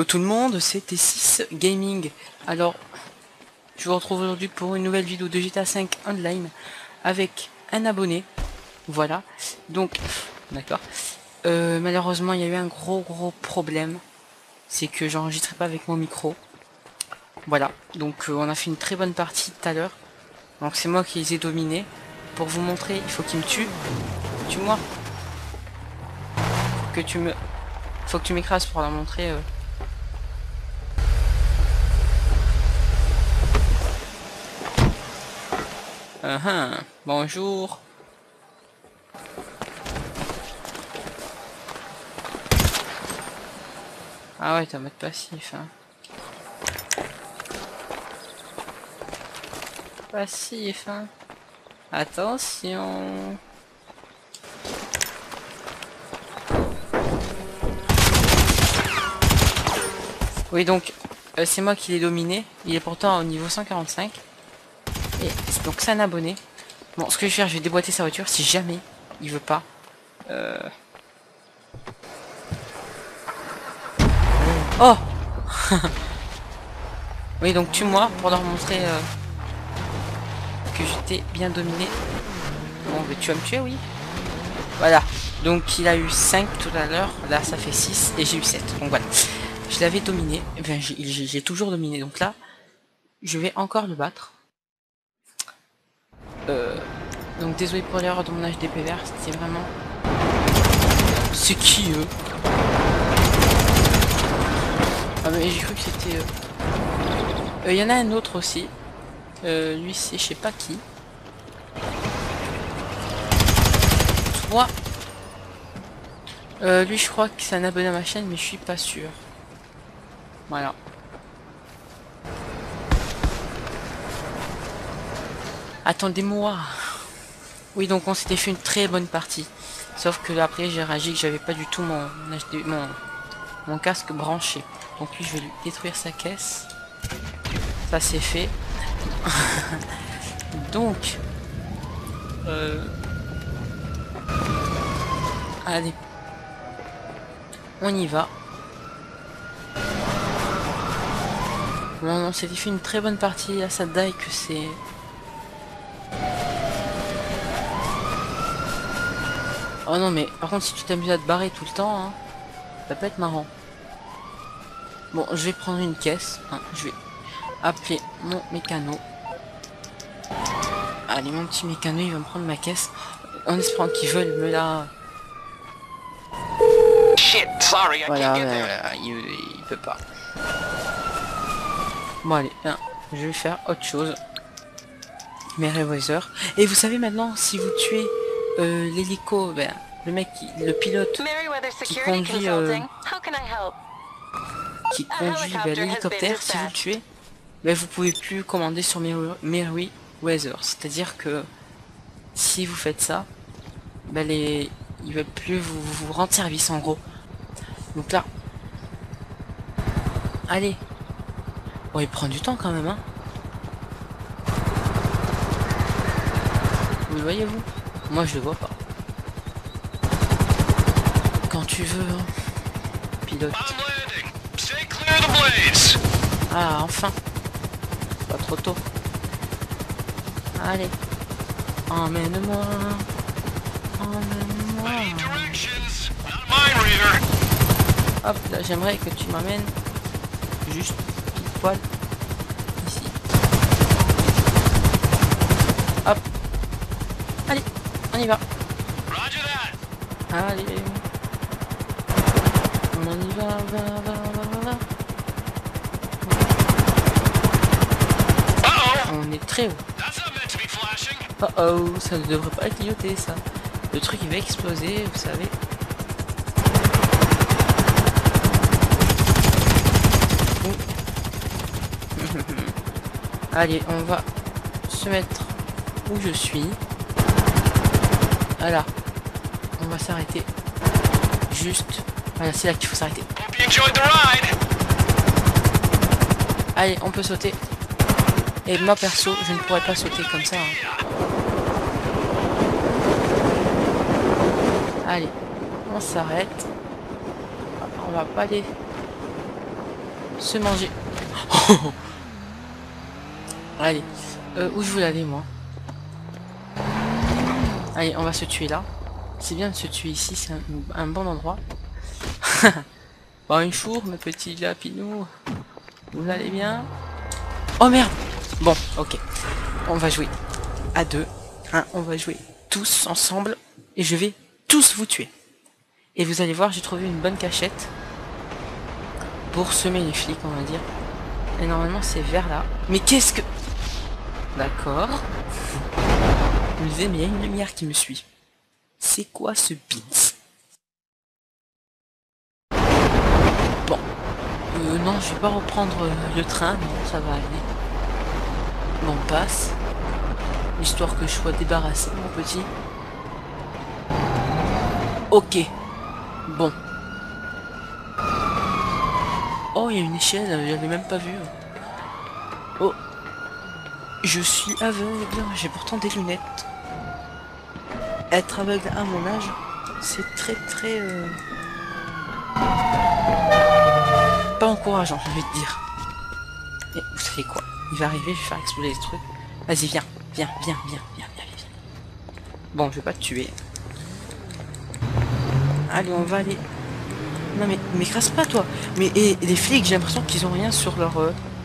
Hello tout le monde, c'est T6 Gaming. Alors, je vous retrouve aujourd'hui pour une nouvelle vidéo de GTA 5 Online avec un abonné. Voilà, donc, d'accord. Malheureusement, il y a eu un gros problème. C'est que j'enregistrais pas avec mon micro. Voilà, donc on a fait une très bonne partie tout à l'heure. Donc c'est moi qui les ai dominés. Pour vous montrer, il faut qu'il me tue. Tue-moi. Faut que tu m'écrases pour leur montrer... Bonjour. Ah ouais, t'as mode passif, hein. Passif, hein. Attention. Oui, donc, c'est moi qui l'ai dominé. Il est pourtant au niveau 145. Et donc c'est un abonné. Bon, ce que je vais faire, je vais déboîter sa voiture si jamais il veut pas. Oh. Oui, donc tue-moi pour leur montrer que j'étais bien dominé. Bon, mais tu vas me tuer, oui. Voilà. Donc il a eu 5 tout à l'heure. Là, ça fait 6 et j'ai eu 7. Donc voilà. Je l'avais dominé. Enfin, j'ai toujours dominé. Donc là, je vais encore le battre. Donc désolé pour l'erreur de mon HDP vert. C'était vraiment... C'est qui, eux? Ah mais j'ai cru que c'était... Il y en a un autre aussi. Lui c'est je sais pas qui. Toi. Lui je crois que c'est un abonné à ma chaîne mais je suis pas sûr. Voilà. Attendez-moi. Oui donc on s'était fait une très bonne partie. Sauf que après j'ai réagi que j'avais pas du tout mon casque branché. Donc lui je vais lui détruire sa caisse. Ça c'est fait. Donc allez, on y va. Bon, on s'était fait une très bonne partie à ça die que c'est... Oh non mais par contre si tu t'amuses à te barrer tout le temps, hein, ça peut être marrant. Bon, je vais prendre une caisse, hein, je vais appeler mon mécano. Allez, mon petit mécano, il va me prendre ma caisse. En espérant qu'ils veulent me la... Voilà, il peut pas. Bon allez, hein, je vais faire autre chose. Meriwether. Et vous savez maintenant, si vous tuez l'hélico, ben, le mec, le pilote qui conduit... l'hélicoptère, si vous le tuez, ben, vous pouvez plus commander sur Meriwether. C'est-à-dire que si vous faites ça, ben, ils veulent plus vous rendre service en gros. Donc là, allez. Bon, il prend du temps quand même, hein. Vous le voyez vous? Moi je le vois pas. Quand tu veux, hein. Pilote. Ah, enfin. Pas trop tôt. Allez. Emmène-moi. Emmène-moi. Hop, là, j'aimerais que tu m'amènes juste pile poil ici. Hop. Allez, on y va. Allez. On y va. On est très haut. Oh oh, ça ne devrait pas clignoter ça. Le truc il va exploser, vous savez. Allez, on va se mettre où je suis. Voilà. On va s'arrêter. Juste. Voilà, c'est là qu'il faut s'arrêter. Allez, on peut sauter. Et moi perso, je ne pourrais pas sauter comme ça. Hein. Allez, on s'arrête. On va pas aller se manger. Allez, où je voulais aller moi? Allez, on va se tuer là. C'est bien de se tuer ici, c'est un bon endroit. Bonjour mes petits lapinous. Vous allez bien? Oh merde! Bon, ok. On va jouer à deux. Hein, on va jouer tous ensemble. Et je vais tous vous tuer. Et vous allez voir, j'ai trouvé une bonne cachette. Pour semer les flics, on va dire. Et normalement c'est vers là. Mais qu'est-ce que... D'accord. Vous me disiez, mais il y a une lumière qui me suit. C'est quoi ce bits? Bon. Non, je vais pas reprendre le train. Non, ça va aller. Bon, on passe. Histoire que je sois débarrassé, mon petit. Ok. Bon. Oh, il y a une échelle, j'avais même pas vu. Oh. Je suis aveugle, j'ai pourtant des lunettes. Être aveugle à mon âge, c'est très pas encourageant, je vais te dire. Et vous savez quoi? Il va arriver, je vais faire exploser les trucs. Vas-y, viens. Bon, je vais pas te tuer. Allez, on va aller... Non mais m'écrase pas toi. Mais et les flics, j'ai l'impression qu'ils ont rien sur leur...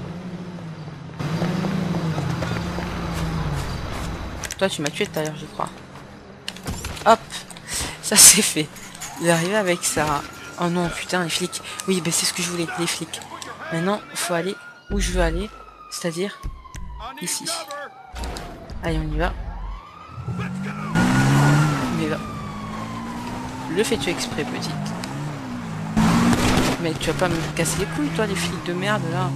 Toi tu m'as tué tout à l'heure je crois. Hop. Ça c'est fait. Il est arrivé avec ça. Oh non putain les flics. Oui ben c'est ce que je voulais, les flics. Maintenant il faut aller où je veux aller. C'est-à-dire ici. Allez on y va. On y va. Le fais-tu exprès petite? Mais tu vas pas me casser les couilles toi les flics de merde là.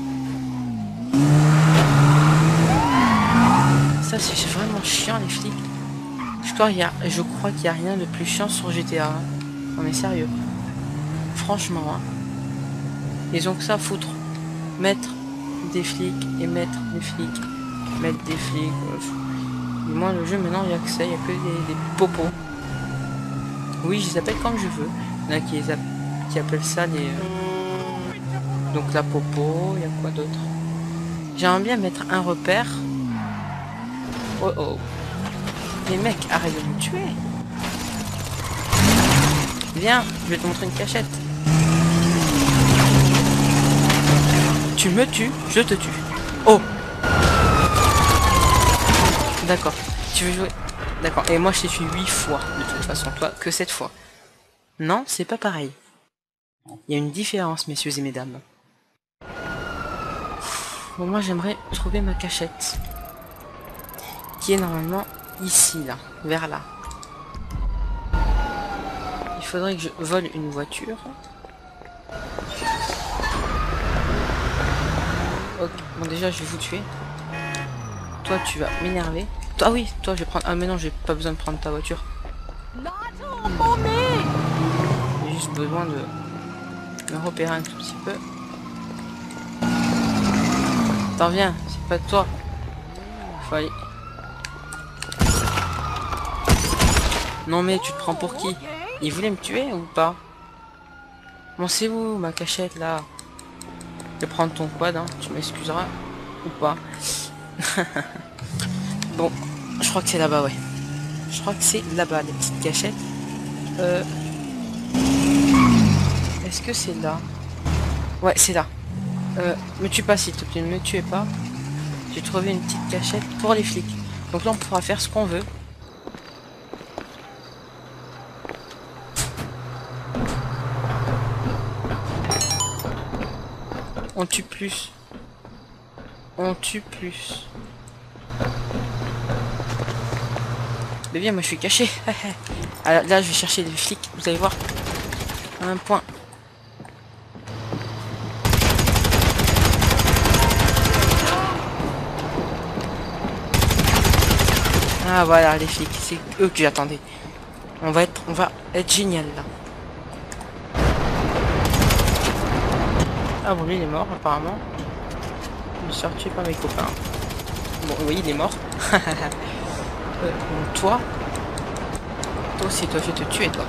Ça c'est vraiment chiant les flics. Je crois qu'il n'y a rien de plus chiant sur GTA. Hein. On est sérieux. Franchement. Hein. Ils ont que ça à foutre. Mettre des flics et mettre des flics. Mettre des flics. Et moi le jeu maintenant il n'y a que ça. Il n'y a que des popos. Oui je les appelle comme je veux. Il y en a qui appellent ça les... Donc la popo. Il y a quoi d'autre? J'aimerais bien mettre un repère. Oh oh. Les mecs, arrête de me tuer. Viens, je vais te montrer une cachette. Tu me tues, je te tue. Oh. D'accord. Tu veux jouer? D'accord. Et moi je t'ai tué 8 fois. De toute façon, toi, que 7 fois. Non, c'est pas pareil. Il y a une différence, messieurs et mesdames. Bon, moi j'aimerais trouver ma cachette. Qui est normalement ici, là, vers là. Il faudrait que je vole une voiture. Ok, bon déjà je vais vous tuer. Toi tu vas m'énerver. Ah oui, toi je vais prendre... Ah mais non, j'ai pas besoin de prendre ta voiture. J'ai juste besoin de me repérer un tout petit peu. T'en viens, c'est pas de toi. Faut aller... Non mais tu te prends pour qui? Il voulait me tuer ou pas? Bon c'est où ma cachette là? Je vais prendre ton quad, hein. Tu m'excuseras ou pas? Bon, je crois que c'est là-bas, ouais. Je crois que c'est là-bas, les petites cachettes. Est-ce que c'est là? Ouais, c'est là. Me tue pas s'il te plaît, ne me tuez pas. J'ai trouvé une petite cachette pour les flics. Donc là on pourra faire ce qu'on veut. On tue plus. On tue plus. Mais bien, moi je suis caché. Alors, là, je vais chercher les flics. Vous allez voir. Un point. Ah voilà, les flics. C'est eux que j'attendais. On va être génial là. Ah bon, lui il est mort apparemment. Il est sorti par mes copains. Bon, oui, il est mort. Toi aussi, toi, je vais te tuer, toi.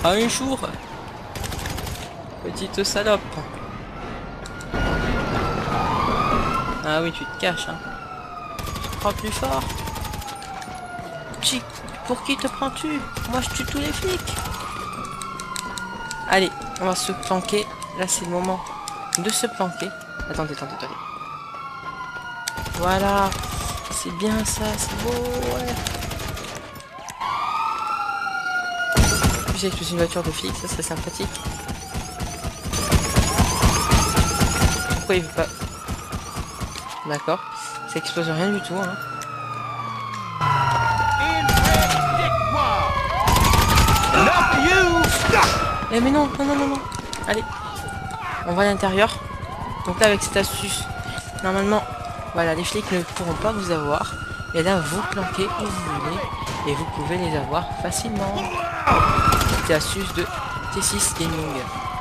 un jour. Petite salope. Ah oui, tu te caches, hein. Tu te prends plus fort. Pour qui te prends-tu? Moi, je tue tous les flics. Allez, on va se planquer. Là, c'est le moment de se planquer. Attendez. Voilà. C'est bien ça, c'est beau, ouais. J'ai exploser une voiture de flic, ça serait sympathique. Pourquoi il veut pas? D'accord. Ça explose rien du tout, hein. Eh mais non. Allez. On va à l'intérieur. Donc là avec cette astuce, normalement, voilà, les flics ne pourront pas vous avoir. Et là vous planquez où vous voulez. Et vous pouvez les avoir facilement. Petite astuce de T6 Gaming.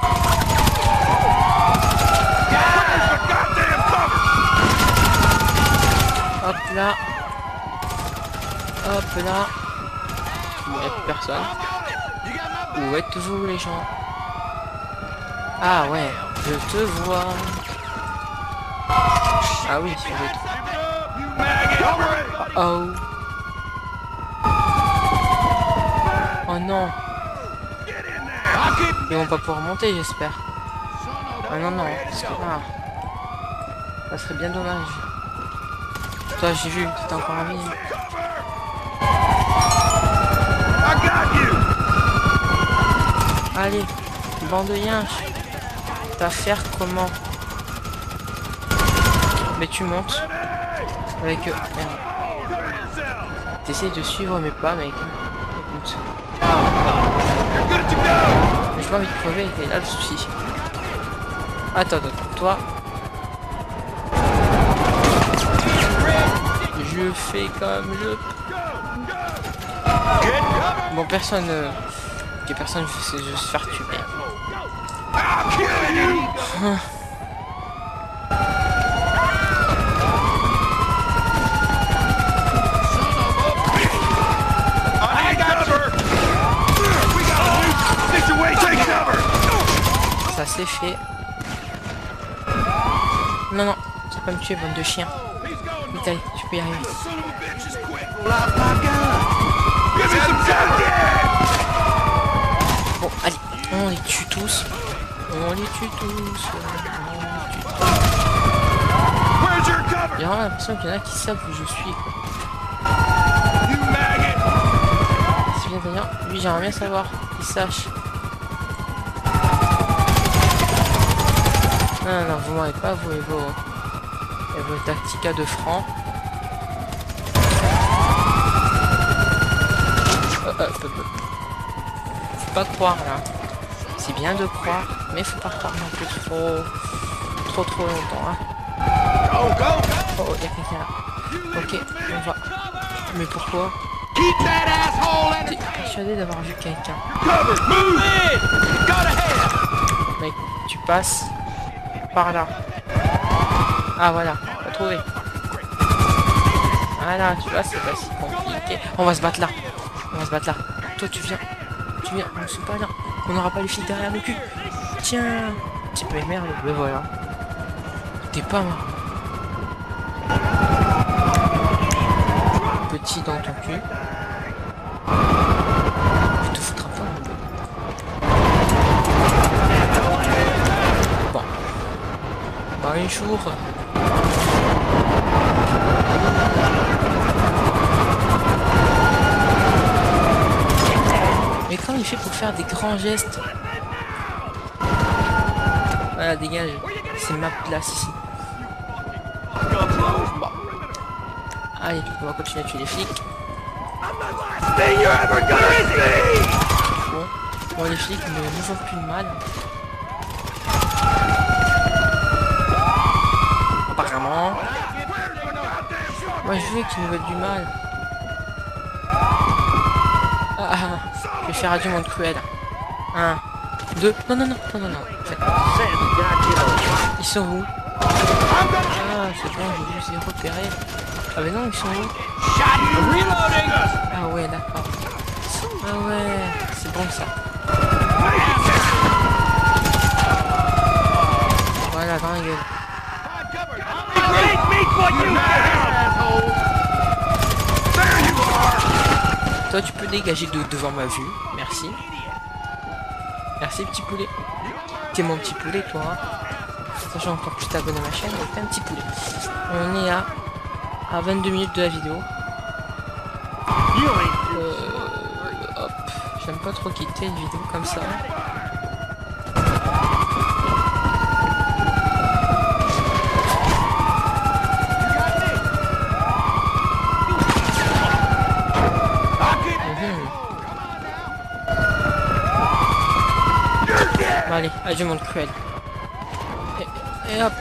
Hop là. Il n'y a plus personne. Où êtes-vous les gens? Ah ouais, je te vois. Ah oui, sur le trou. Oh. Oh non. Ils vont pas pouvoir monter, j'espère. Ah non, parce que là, ça serait bien dommage. Toi, j'ai vu, t'étais encore en vie. Allez, bande de yinches. T'as faire comment? Mais tu montes. Avec... merde. T'essayes de suivre mes pas, mec. Écoute. J'ai pas envie de crever, et là le souci. Attends, toi. Je fais comme je... Bon, personne... Ok, personne ne sait juste se faire tuer. Ça c'est fait. Non, tu peux pas me tuer, bande de chiens. Vitaille, tu peux y arriver. Bon, allez, on les tue tous. J'ai vraiment l'impression qu'il y en a qui savent où je suis, quoi. C'est bien d'ailleurs, lui j'aimerais bien savoir, qu'il sache. Non, vous m'avez pas, vous et vos tacticas de francs. Faut pas croire là. C'est bien de croire, mais faut pas croire non plus trop longtemps. Hein. Oh, il y a quelqu'un là. Ok, on va. Mais pourquoi? T'es persuadé d'avoir vu quelqu'un. Mec, tu passes par là. Ah voilà, on va trouver. Voilà, tu vois, c'est pas si compliqué. On va se battre là. Toi, tu viens. On se bat là. On n'aura pas les flics derrière le cul. Tiens. Petit peu merde, ben voilà. T'es pas marrant. Petit dans ton cul. Tu te foutras pas un peu. Bon. Bah un jour. Mais comment il fait pour faire des grands gestes? Voilà, dégage. C'est ma place ici. Bon. Allez, on va continuer à tuer les flics. Bon, les flics ne nous font plus de mal. Apparemment. Moi je veux qu'ils nous veulent du mal. Je vais faire adieu monde cruel. 1, 2. Non. En fait. Ils sont où? Ah, c'est bon, je les ai repérés. Ah mais non, ils sont où? Ah ouais, d'accord. Ah ouais, c'est bon ça. Toi, tu peux dégager de devant ma vue. Merci. Merci, petit poulet. T'es mon petit poulet, toi. Sachant quand tu t'abonnes à ma chaîne, t'es un petit poulet. On est à 22 minutes de la vidéo. Hop. J'aime pas trop quitter une vidéo comme ça. Bon, allez, adieu mon cruel. Et hop.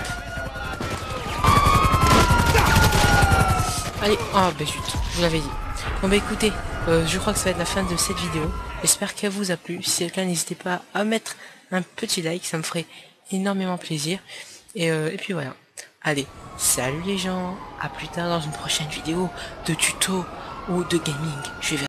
Allez, oh bah zut, je vous l'avais dit. Bon bah écoutez, je crois que ça va être la fin de cette vidéo. J'espère qu'elle vous a plu. Si c'est le cas, n'hésitez pas à mettre un petit like, ça me ferait énormément plaisir. Et puis voilà. Allez, salut les gens, à plus tard dans une prochaine vidéo de tuto ou de gaming. Je vais